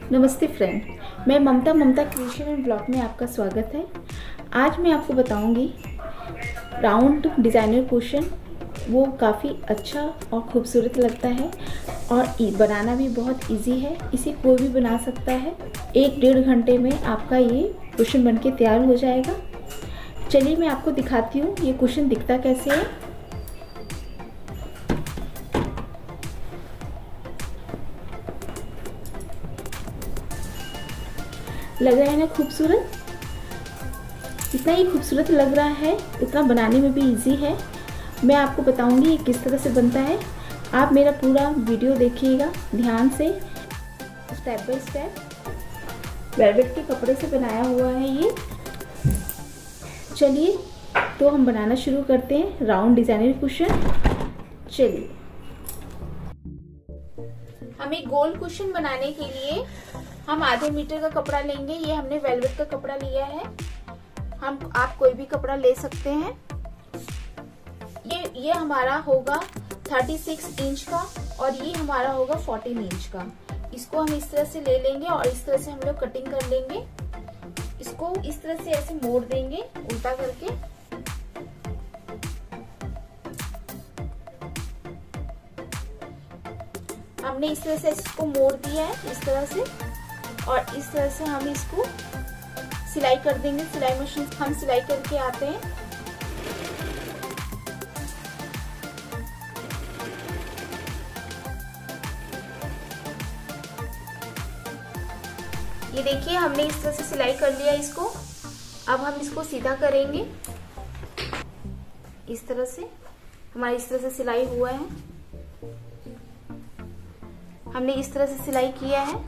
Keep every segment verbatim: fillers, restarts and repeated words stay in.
नमस्ते फ्रेंड, मैं Mamta Mamta creation and blog में आपका स्वागत है। आज मैं आपको बताऊंगी राउंड डिज़ाइनर कुशन। वो काफ़ी अच्छा और खूबसूरत लगता है और बनाना भी बहुत इजी है। इसे कोई भी बना सकता है। एक डेढ़ घंटे में आपका ये कुशन बनके तैयार हो जाएगा। चलिए मैं आपको दिखाती हूँ ये कुशन दिखता कैसे है। लग रहा है ना खूबसूरत। जितना ही खूबसूरत लग रहा है उतना बनाने में भी इजी है। मैं आपको बताऊंगी ये किस तरह से बनता है। आप मेरा पूरा वीडियो देखिएगा ध्यान से, स्टेप बाय स्टेप। वेलवेट के कपड़े से बनाया हुआ है ये। चलिए तो हम बनाना शुरू करते हैं राउंड डिजाइनर कुशन। चलिए, हमें गोल कुशन बनाने के लिए हम आधे मीटर का कपड़ा लेंगे। ये हमने वेलवेट का कपड़ा लिया है। हम आप कोई भी कपड़ा ले सकते हैं। ये ये हमारा होगा छत्तीस इंच का और ये हमारा होगा चौदह इंच का। इसको हम इस तरह से ले लेंगे और इस तरह से हम लोग कटिंग कर लेंगे। इसको इस तरह से ऐसे मोड़ देंगे उल्टा करके। हमने इस तरह से इसको मोड़ दिया है इस तरह से, और इस तरह से हम इसको सिलाई कर देंगे। सिलाई मशीन हम सिलाई करके आते हैं। ये देखिए हमने इस तरह से सिलाई कर लिया इसको। अब हम इसको सीधा करेंगे इस तरह से। हमारा इस तरह से सिलाई हुआ है। हमने इस तरह से सिलाई किया है।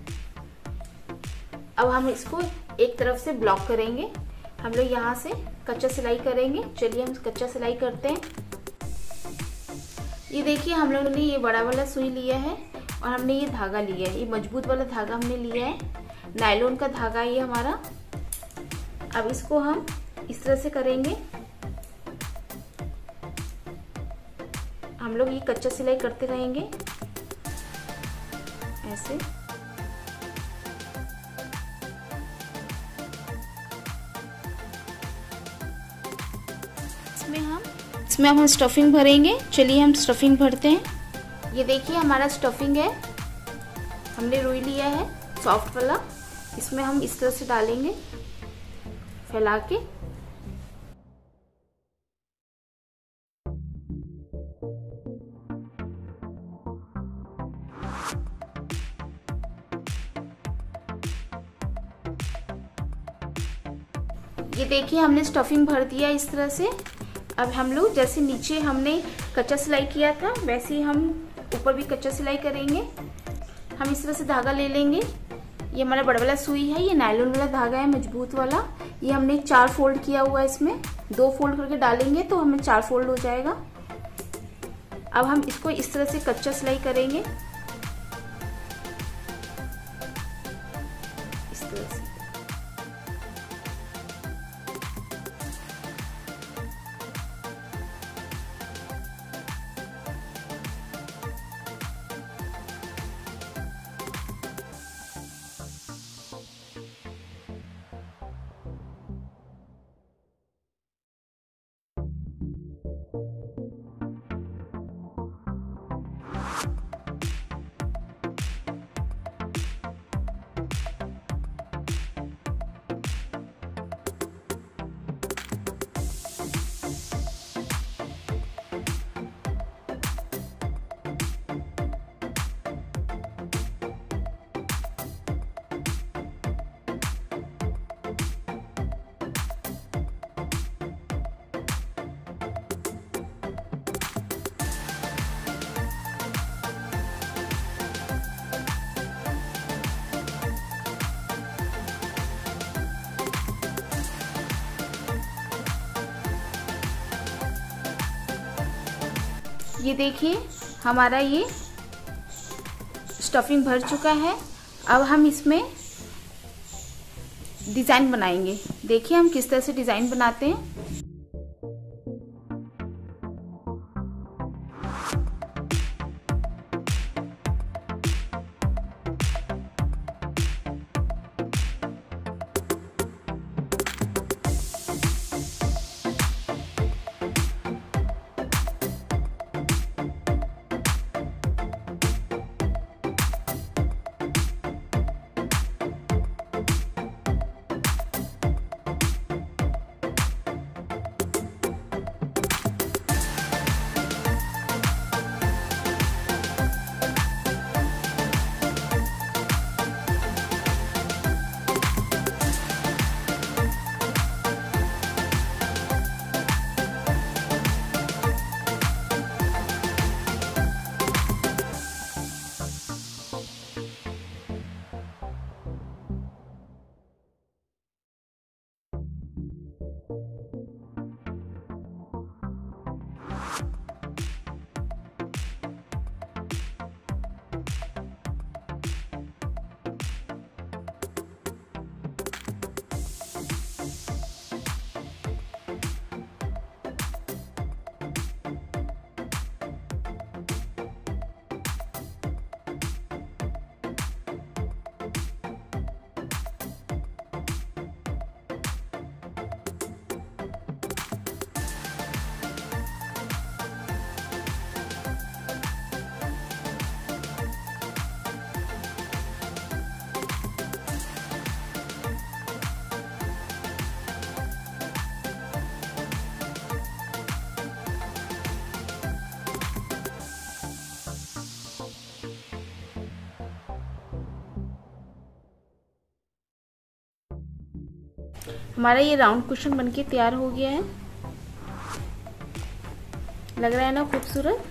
अब हम इसको एक तरफ से ब्लॉक करेंगे। हम लोग यहाँ से कच्चा सिलाई करेंगे। चलिए हम कच्चा सिलाई करते हैं। ये देखिए हम लोगों ने ये बड़ा वाला सुई लिया है और हमने ये धागा लिया है। ये मजबूत वाला धागा हमने लिया है, नायलॉन का धागा ये हमारा। अब इसको हम इस तरह से करेंगे। हम लोग ये कच्चा सिलाई करते रहेंगे ऐसे। इसमें हम इसमें हम स्टफिंग भरेंगे। चलिए हम स्टफिंग भरते हैं। ये देखिए हमारा स्टफिंग है। हमने रुई लिया है सॉफ्ट वाला। इसमें हम इस तरह से डालेंगे फैला के। ये देखिए हमने स्टफिंग भर दिया इस तरह से। अब हम लोग जैसे नीचे हमने कच्चा सिलाई किया था वैसे ही हम ऊपर भी कच्चा सिलाई करेंगे। हम इस तरह से धागा ले लेंगे। ये हमारा बड़ा वाला सुई है, ये नायलॉन वाला धागा है मजबूत वाला। ये हमने चार फोल्ड किया हुआ है। इसमें दो फोल्ड करके डालेंगे तो हमें चार फोल्ड हो जाएगा। अब हम इसको इस तरह से कच्चा सिलाई करेंगे इस तरह से। ये देखिए हमारा ये स्टफिंग भर चुका है। अब हम इसमें डिज़ाइन बनाएंगे। देखिए हम किस तरह से डिज़ाइन बनाते हैं। हमारा ये राउंड कुशन बनके तैयार हो गया है। लग रहा है ना खूबसूरत।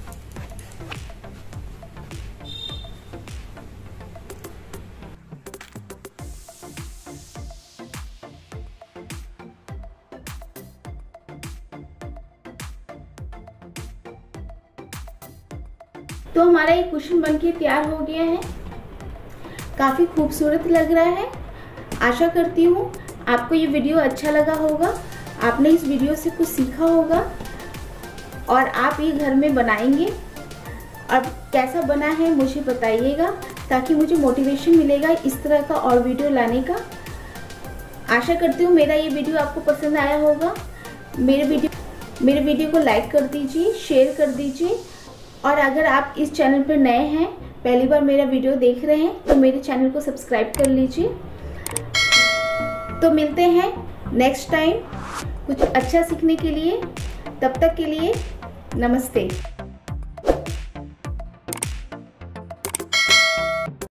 तो हमारा ये कुशन बनके तैयार हो गया है। काफ़ी खूबसूरत लग रहा है। आशा करती हूँ आपको ये वीडियो अच्छा लगा होगा, आपने इस वीडियो से कुछ सीखा होगा और आप ये घर में बनाएंगे। और कैसा बना है मुझे बताइएगा, ताकि मुझे मोटिवेशन मिलेगा इस तरह का और वीडियो लाने का। आशा करती हूँ मेरा ये वीडियो आपको पसंद आया होगा। मेरे वीडियो मेरे वीडियो को लाइक कर दीजिए, शेयर कर दीजिए। और अगर आप इस चैनल पर नए हैं, पहली बार मेरा वीडियो देख रहे हैं, तो मेरे चैनल को सब्सक्राइब कर लीजिए। तो मिलते हैं नेक्स्ट टाइम कुछ अच्छा सीखने के लिए। तब तक के लिए नमस्ते।